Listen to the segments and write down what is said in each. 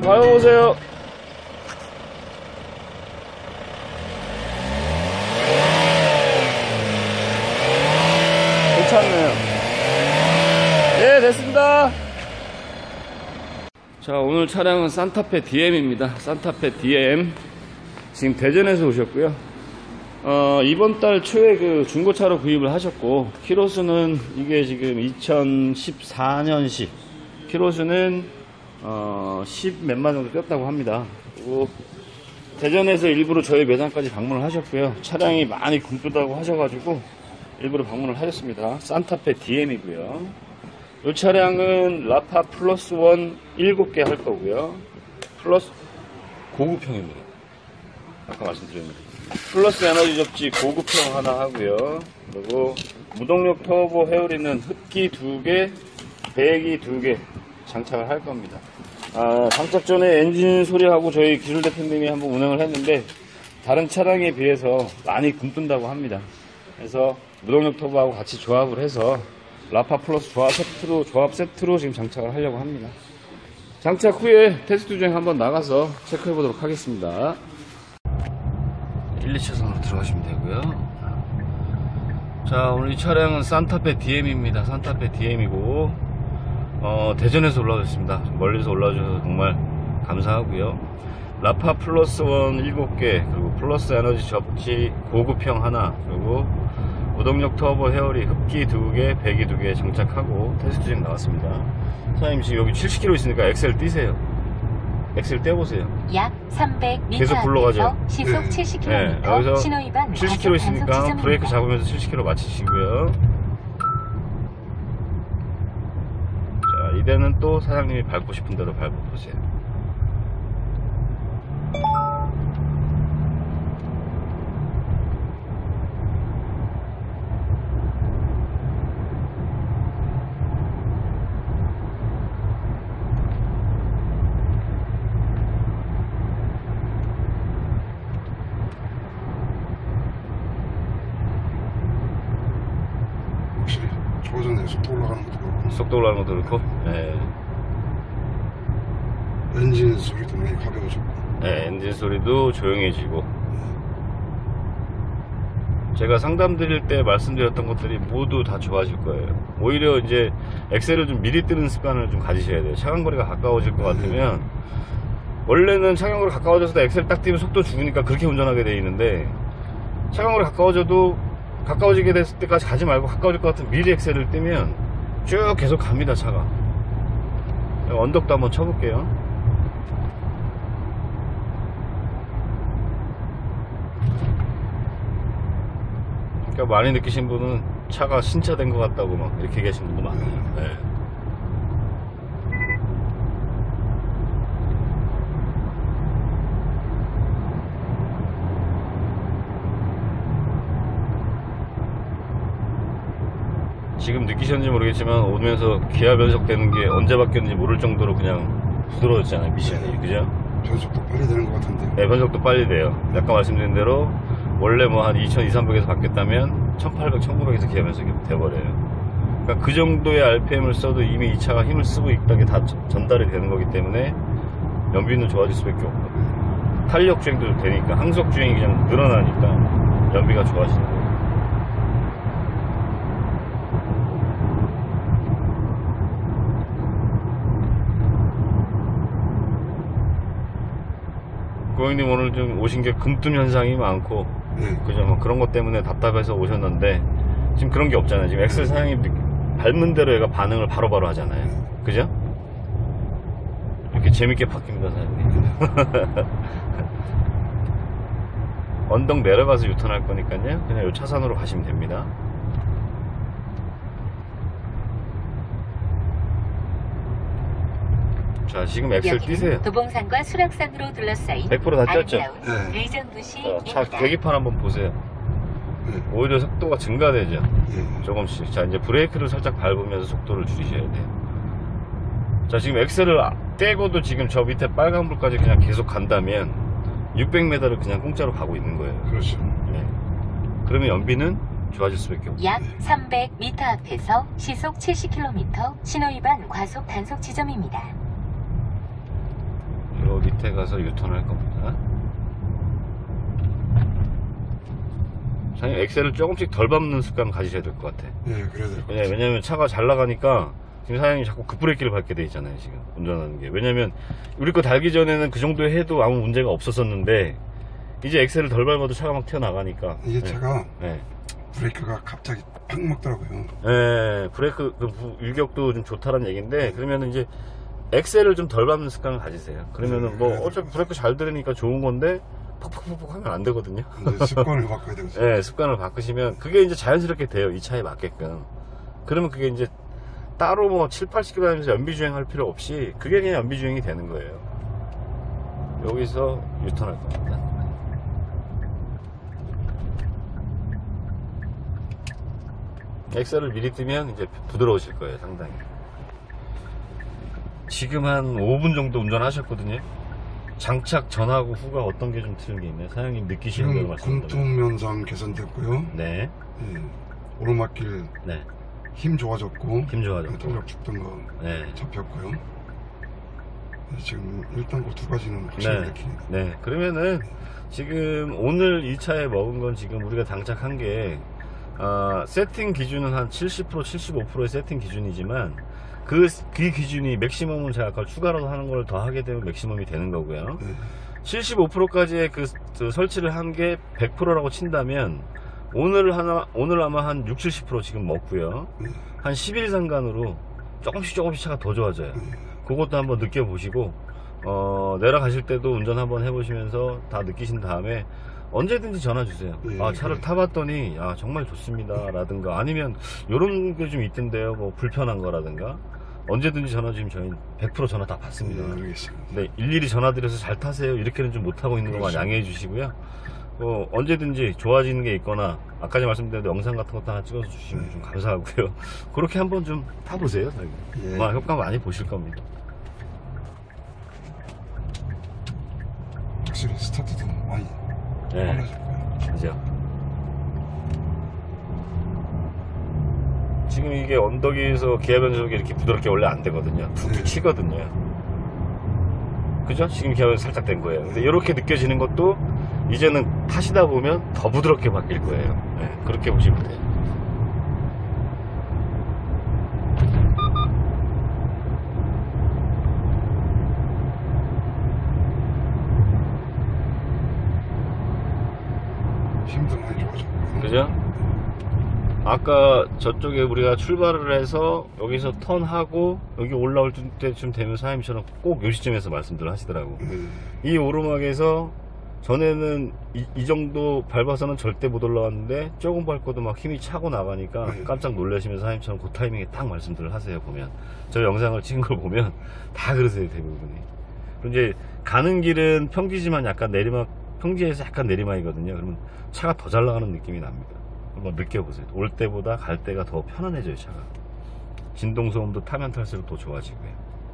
가보세요. 괜찮네요. 네, 됐습니다. 자, 오늘 차량은 산타페 DM입니다. 산타페 DM. 지금 대전에서 오셨고요. 이번 달 초에 그 중고차로 구입을 하셨고, 키로수는 이게 지금 2014년식. 키로수는 10 몇만 정도 뛰었다고 합니다. 그리고 대전에서 일부러 저희 매장까지 방문을 하셨고요. 차량이 많이 굼뜨다고 하셔가지고 일부러 방문을 하셨습니다. 산타페 DM이고요. 이 차량은 라파 플러스 원 7개 할 거고요. 플러스 고급형입니다. 아까 말씀드렸는데 플러스 에너지 접지 고급형 하나 하고요. 그리고 무동력 터보 회오리는 흡기 2개, 배기 2개 장착을 할 겁니다. 장착 전에 엔진 소리하고 저희 기술 대표님이 한번 운행을 했는데 다른 차량에 비해서 많이 굼뜬다고 합니다. 그래서 무동력 터보하고 같이 조합을 해서 라파 플러스 조합 세트로 지금 장착을 하려고 합니다. 장착 후에 테스트 주행 한번 나가서 체크해 보도록 하겠습니다. 1, 2차선으로 들어가시면 되고요. 자, 오늘 이 차량은 산타페 DM입니다. 산타페 DM이고 대전에서 올라오셨습니다. 멀리서 올라와주셔서 정말 감사하고요. 라파 플러스 원 7개, 그리고 플러스 에너지 접지 고급형 하나, 그리고 무동력 터보 헤어리 흡기 2개, 배기 2개 장착하고 테스트 주행 나왔습니다. 사장님 지금 여기 70km 있으니까 엑셀 띄세요. 엑셀 떼보세요. 약 300m 계속 굴러가죠. 시속 70km. 네, 여기서 신호위반 70km 있으니까 브레이크 잡으면서 70km 맞추시고요. 자, 이제는 또 사장님이 밟고 싶은 대로 밟아보세요. 좋아졌네요. 속도 올라가는 것도 그렇고. 속도 올라가는 것도 그렇고. 네. 엔진 소리도 많이 가벼워졌고. 네, 엔진 소리도 조용해지고. 제가 상담 드릴 때 말씀드렸던 것들이 모두 다 좋아질 거예요. 오히려 이제 엑셀을 좀 미리 뜨는 습관을 좀 가지셔야 돼요. 차간거리가 가까워질 것 같으면, 원래는 차간거리 가까워져서 엑셀 딱 띄면 속도 죽으니까 그렇게 운전하게 돼 있는데, 차간거리 가까워지게 됐을 때까지 가지 말고 가까워질 것 같은 미리 엑셀을 띄면 쭉 계속 갑니다. 차가. 언덕도 한번 쳐볼게요. 그러니까 많이 느끼신 분은 차가 신차된 것 같다고 막 이렇게 계신 분도 많아요. 네. 지금 느끼셨는지 모르겠지만 오면서 기아 변속 되는 게 언제 바뀌었는지 모를 정도로 그냥 부드러워졌잖아요. 미션이. 그죠? 변속도 빨리 되는 것 같은데. 네, 변속도 빨리 돼요. 아까 말씀드린 대로 원래 뭐 한 2200, 300에서 바뀌었다면 1800, 1900에서 기아 변속이 돼버려요. 그러니까 그 정도의 RPM을 써도 이미 이 차가 힘을 쓰고 있다는 게 다 전달이 되는 거기 때문에 연비는 좋아질 수밖에 없고, 탄력 주행도 되니까, 항속 주행이 그냥 늘어나니까 연비가 좋아지는 거예요. 고객님 오늘 좀 오신 게 굼뜸 현상이 많고, 그죠? 뭐 그런 것 때문에 답답해서 오셨는데, 지금 그런 게 없잖아요. 지금 엑셀 사장님 밟는 대로 얘가 반응을 바로바로 하잖아요. 그죠? 이렇게 재밌게 바뀝니다, 사장님. 언덕 내려가서 유턴할 거니까요. 그냥 이 차선으로 가시면 됩니다. 자, 지금 엑셀 띄세요. 도봉산과 수락산으로 둘러싸인 100% 다 띄었죠? 차 계기판 한번 보세요. 오히려 속도가 증가되죠. 조금씩. 자, 이제 브레이크를 살짝 밟으면서 속도를 줄이셔야 돼요. 자, 지금 엑셀을 떼고도 지금 저 밑에 빨간불까지 그냥 계속 간다면 600m를 그냥 공짜로 가고 있는 거예요. 그렇죠. 네. 그러면 연비는 좋아질 수밖에 없어요. 약 300m 앞에서 시속 70km 신호위반 과속 단속 지점입니다. 밑에 가서 유턴할 겁니다. 사장님 엑셀을 조금씩 덜 밟는 습관 가지셔야 될 것 같아. 예, 그래야 될 것 같아요. 왜냐면 차가 잘 나가니까 지금 사장님이 자꾸 급브레이크를 밟게 돼 있잖아요, 지금 운전하는 게. 왜냐면 우리 거 달기 전에는 그 정도 해도 아무 문제가 없었었는데 이제 엑셀을 덜 밟아도 차가 막 튀어나가니까. 이게 차가 네. 브레이크가 갑자기 팍 먹더라고요. 네, 브레이크 일격도 좀 좋다는 얘기인데 그러면 이제 엑셀을 좀 덜 밟는 습관을 가지세요. 그러면은 뭐 어차피 브레이크 잘 들으니까 좋은 건데 퍽퍽퍽퍽 하면 안 되거든요. 이제 습관을 바꿔야 되거든요. 네, 습관을 바꾸시면 그게 이제 자연스럽게 돼요. 이 차에 맞게끔. 그러면 그게 이제 따로 뭐 7, 80km 다니면서 연비주행 할 필요 없이 그게 그냥 연비주행이 되는 거예요. 여기서 유턴할 겁니다. 엑셀을 미리 뜨면 이제 부드러우실 거예요, 상당히. 지금 한 5분 정도 운전하셨거든요. 장착 전하고 후가 어떤 게 좀 틀린 게 있나요? 사장님 느끼시는 대로 지금 말씀드려요. 군통 면상 개선됐고요. 네, 예, 오르막길 네, 힘 좋아졌고, 힘 좋아졌고. 동력 죽던 거 네, 잡혔고요. 예, 지금 일단 그 두 가지는 확실히 네, 느끼니다. 네. 그러면은 지금 오늘 이 차에 먹은 건 지금 우리가 장착한 게 세팅 기준은 한 70%, 75%의 세팅 기준이지만 그 기준이 맥시멈은 제가 아까 추가로 하는 걸 더 하게 되면 맥시멈이 되는 거고요. 75%까지의 그 설치를 한 게 100%라고 친다면 오늘 아마 한 6, 70% 지금 먹고요. 한 10일 상간으로 조금씩 차가 더 좋아져요. 그것도 한번 느껴보시고 내려가실 때도 운전 한번 해보시면서 다 느끼신 다음에 언제든지 전화 주세요. 차를 타봤더니 정말 좋습니다 라든가 아니면 요런 게 좀 있던데요, 뭐 불편한 거라든가 언제든지 전화 주시면 저희는 100% 전화 다 받습니다. 알겠습니다. 네, 일일이 전화드려서 잘 타세요 이렇게는 좀 못하고 있는 것만 양해해 주시고요. 언제든지 좋아지는 게 있거나 아까 전에 말씀드린 영상 같은 것도 하나 찍어서 주시면 좀 감사하고요. 그렇게 한번 좀 타보세요. 아마 효과 많이 보실 겁니다. 확실히 스타트도 많이 빨라졌고요. 그죠? 지금 이게 언덕에서 기아 변속이 이렇게 부드럽게 원래 안 되거든요. 툭툭 치거든요. 그죠? 지금 기아 변속 살짝 된 거예요. 근데 이렇게 느껴지는 것도 이제는 타시다 보면 더 부드럽게 바뀔 거예요. 네, 그렇게 보시면 돼요. 힘도 많이 좋아졌고요. 그죠? 아까 저쪽에 우리가 출발을 해서 여기서 턴하고 여기 올라올 때쯤 되면 사장님처럼 꼭 요 시점에서 말씀들 하시더라고. 이 오르막에서 전에는 이 정도 밟아서는 절대 못 올라왔는데 조금 밟고도 막 힘이 차고 나가니까 깜짝 놀라시면서 사장님처럼 그 타이밍에 딱 말씀들을 하세요. 보면 저 영상을 찍은 걸 보면 다 그러세요, 대부분이. 그리고 이제 가는 길은 평지지만 약간 내리막, 평지에서 약간 내리막이거든요. 그러면 차가 더 잘 나가는 느낌이 납니다. 한번 느껴보세요. 올 때보다 갈 때가 더 편안해져요, 차가. 진동소음도 타면 탈수록 더 좋아지고요.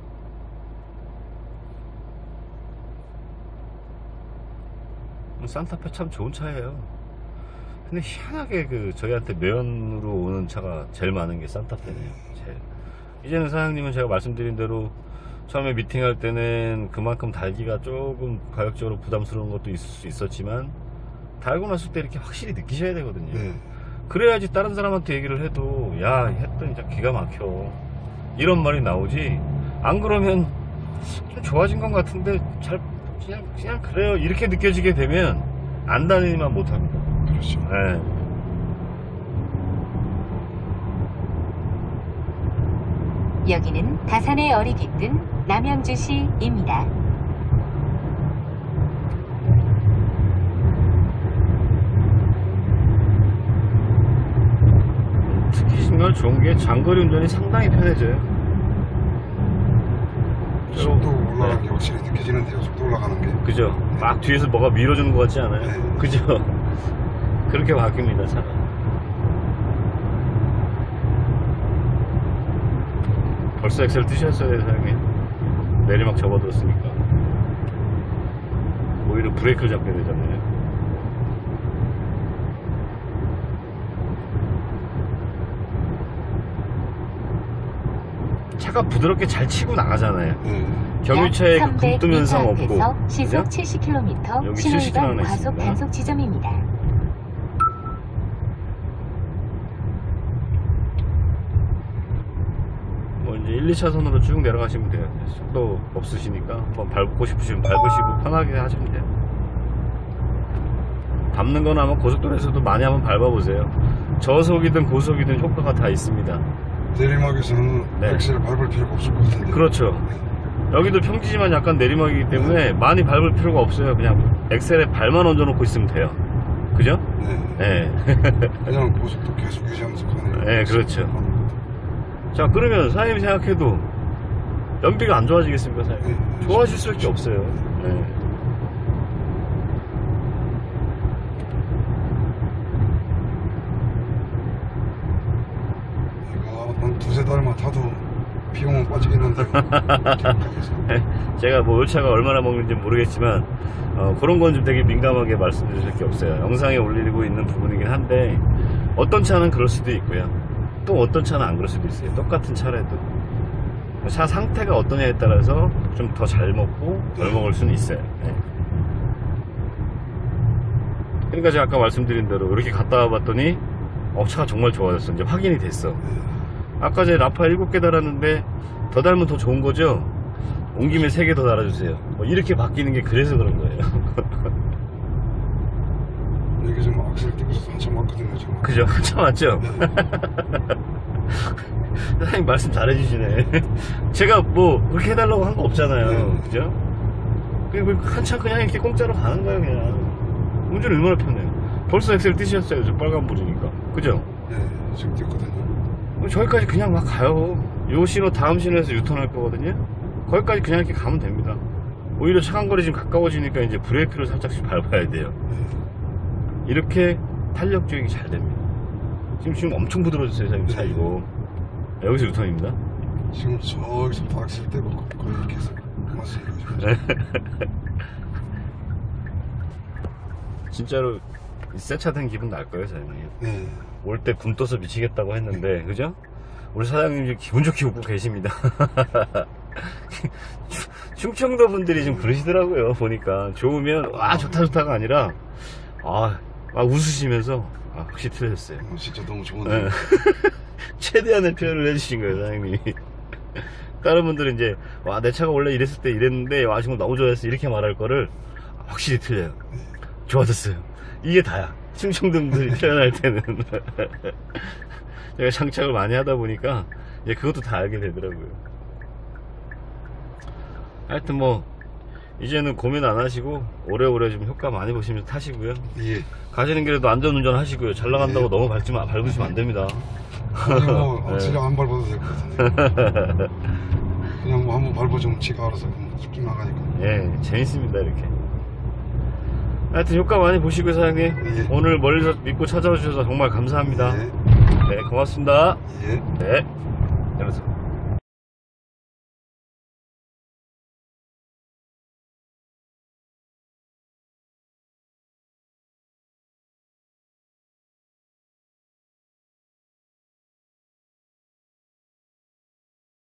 산타페 참 좋은 차예요. 근데 희한하게 저희한테 매연으로 오는 차가 제일 많은 게 산타페네요. 제일. 이제는 사장님은 제가 말씀드린 대로 처음에 미팅할 때는 그만큼 달기가 조금 가격적으로 부담스러운 것도 있을 수 있었지만 달고 났을 때 이렇게 확실히 느끼셔야 되거든요. 그래야지 다른 사람한테 얘기를 해도 야, 했더니 진짜 기가 막혀 이런 말이 나오지. 안 그러면 좀 좋아진 것 같은데 잘 그냥 그래요 이렇게 느껴지게 되면 안 다니만 못합니다. 그렇죠. 네. 여기는 다산의 어리 깃든 남양주시입니다. 특히 정말 좋은 게 장거리 운전이 상당히 편해져요. 속도 올라가는 게 확실히 느껴지는데요. 속도 올라가는 게. 그죠? 막 뒤에서 뭐가 밀어주는 것 같지 않아요? 네. 그죠? 그렇게 바뀝니다, 차가. 벌써 엑셀 뜨셨어요, 사장님. 내리막 접어들었으니까. 오히려 브레이크를 잡게 되잖아요. 차가 차가 부드럽게 잘 치고 나가잖아요. 네. 경유차에 그 굼뜸 현상 없고. 앞에서 시속 그죠? 70km 여기 신호 70km 위반 하나 과속 있습니다. 단속 지점입니다. 뭐 이제 1, 2차선으로 쭉 내려가시면 돼요. 속도 없으시니까 한번 밟고 싶으시면 밟으시고 편하게 하시면 돼요. 밟는 거나 아마 고속도로에서도 많이 한번 밟아보세요. 저속이든 고속이든 효과가 다 있습니다. 내리막에서는 네. 엑셀을 밟을 필요가 없을 것 같은데. 그렇죠. 여기도 평지지만 약간 내리막이기 때문에 많이 밟을 필요가 없어요. 그냥 엑셀에 발만 얹어놓고 있으면 돼요. 그죠? 네. 네. 그냥 고속도 계속 유지하면서 가네요. 네, 그렇죠. 자, 그러면 사장님이 생각해도 연비가 안 좋아지겠습니까, 사장님? 네. 좋아질 수밖에 없어요. 네. 이거 한 두세 달만 타도 비용은 빠지겠는데요. 제가 뭐 열차가 얼마나 먹는지 모르겠지만 그런 건 좀 되게 민감하게 말씀드릴 게 없어요. 영상에 올리고 있는 부분이긴 한데 어떤 차는 그럴 수도 있고요. 또 어떤 차는 안 그럴 수도 있어요. 똑같은 차라도 차 상태가 어떠냐에 따라서 좀 더 잘 먹고 덜 먹을 수는 있어요. 네. 그러니까 제가 아까 말씀드린 대로 이렇게 갔다 와봤더니 차가 정말 좋아졌어. 이제 확인이 됐어. 아까 제 라파 7개 달았는데 더 달면 더 좋은 거죠? 온 김에 3개 더 달아주세요. 뭐 이렇게 바뀌는 게 그래서 그런 거예요. 이게 좀 악셀 떼고서 한참 왔거든요. 지금. 그죠? 한참 왔죠? 사장님 말씀 잘해주시네. 제가 뭐 그렇게 해달라고 한 거 없잖아요. 그죠? 한참 그냥 이렇게 공짜로 가는 거예요. 그냥 운전이 얼마나 편해요. 벌써 엑셀 뜨셨어요. 저 빨간불이니까. 그죠? 네, 지금 띄었거든요. 저기까지 그냥 막 가요. 요 신호 다음 신호에서 유턴할 거거든요. 거기까지 그냥 이렇게 가면 됩니다. 오히려 차간거리 지금 가까워지니까 이제 브레이크를 살짝씩 밟아야 돼요. 이렇게 탄력 주행이 잘 됩니다. 지금 엄청 부드러워졌어요, 사장님 차 이거. 여기서 유턴입니다. 지금 저기서부터 악셀 떼고 거의 이렇게 해서 맞습니다. 진짜로 새 차 된 기분 날 거예요, 사장님. 네. 올 때 굼 떠서 미치겠다고 했는데, 그죠? 우리 사장님 지금 기분 좋게 웃고 계십니다. 충청도 분들이 좀 그러시더라고요, 보니까. 좋으면, 와, 좋다가 아니라, 막 웃으시면서, 확실히 틀렸어요. 진짜 너무 좋은데. 네. 최대한의 표현을 해주신 거예요, 사장님이. 다른 분들은 이제, 와, 내 차가 원래 이랬을 때 이랬는데, 와, 지금 너무 좋아했어. 이렇게 말할 거를, 확실히 틀려요. 좋아졌어요. 이게 다야. 충청도 분들이 표현할 때는. 제가 장착을 많이 하다 보니까 이제 그것도 다 알게 되더라고요. 하여튼 뭐 이제는 고민 안 하시고 오래오래 좀 효과 많이 보시면서 타시고요. 예. 가시는 길에도 안전운전 하시고요. 잘 나간다고 너무 밟으시면 안 됩니다. 아니 뭐 악셀이 안 밟아도 될 것 같은데. 그냥 뭐 한번 밟아주면 지가 알아서 쭉 나가니까. 예, 재밌습니다 이렇게. 하여튼 효과 많이 보시고요, 사장님. 예. 오늘 멀리서 믿고 찾아와 주셔서 정말 감사합니다. 예. 네, 고맙습니다. 예. 네. 여러분.